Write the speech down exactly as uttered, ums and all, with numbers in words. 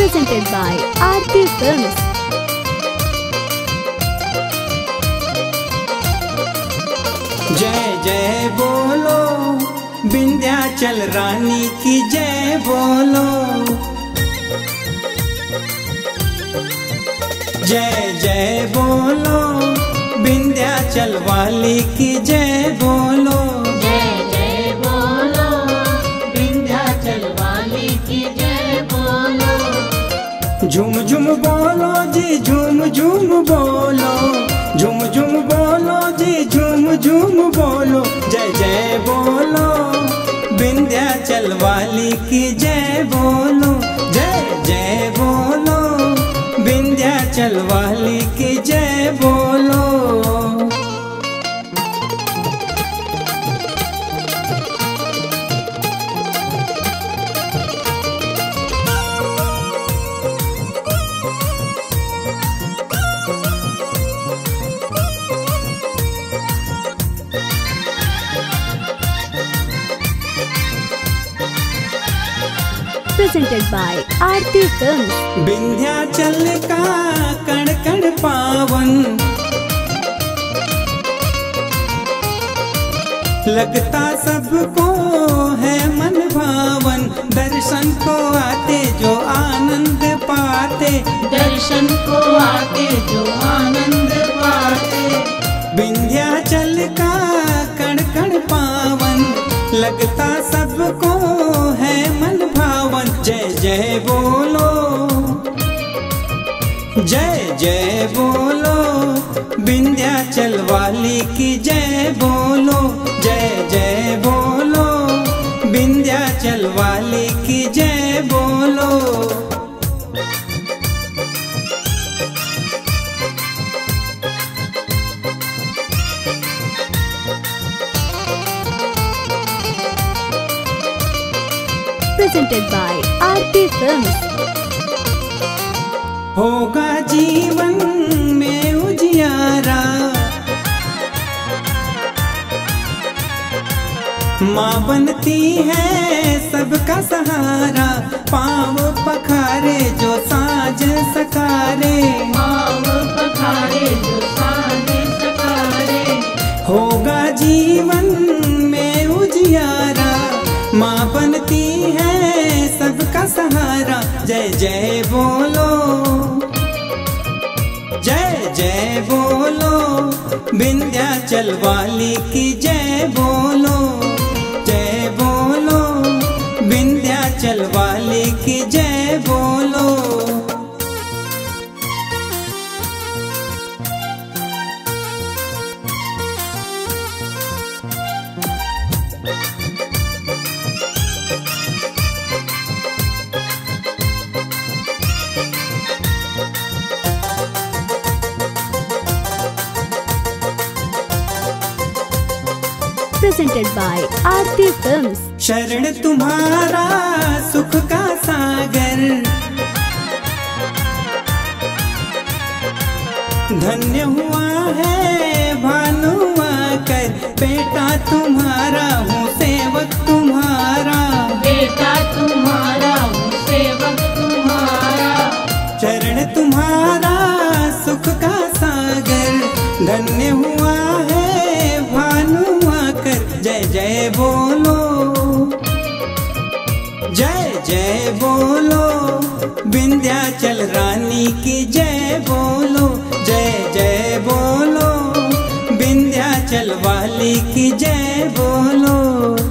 presented by Aarti Films. जय जय बोलो विंध्याचल रानी की जय बोलो। जय जय बोलो विंध्याचल वाली की जय बोलो। जय जय बोलो विंध्याचल वाली की जय बोलो। झूम झूम बोलो जी झूम झूम बोलो। झूम झूम बोलो जी झूम झूम बोलो। जय जय बोलो विंध्याचल वाली की जय बोलो। जय जय बोलो विंध्याचल वाली की जय बोलो। Presented by Aarti Films. Vindhyachal का कण कण पावन लगता सबको है मन भावन। दर्शन को आते जो आनंद पाते। दर्शन को आते जो आनंद पाते। विंध्याचल का कण कण पावन लगता सबको है मन भावन। जय जय बोलो जय जय बोलो विंध्याचल वाली की जय बोलो। जय जय बोलो विंध्याचल वाली की जय बोलो। Presented by Aarti Films. होगा जीवन में उजियारा माँ बनती है सबका सहारा। पाँव पखारे जो साज सकारे। पाँव पखारे जो साज सकारे। होगा जीवन में उजियारा माँ बनती है सबका सहारा। जय जय बोलो जय जय बोलो विंध्याचल वाली की जय बोलो। जय बोलो विंध्याचल वाली की जय बोलो। Presented by Aarti Films. शरण तुम्हारा सुख का सागर धन्य हुआ है भानुआ कर। बेटा तुम्हारा हूँ सेवक तुम्हारा। बेटा तुम्हारा हूँ सेवक तुम्हारा। चरण तुम्हारा सुख का सागर धन्य हुआ है भानुआ कर। जय जय बोलो जय जय बोलो विंध्याचल रानी की जय बोलो। जय जय बोलो विंध्याचल वाली की जय बोलो।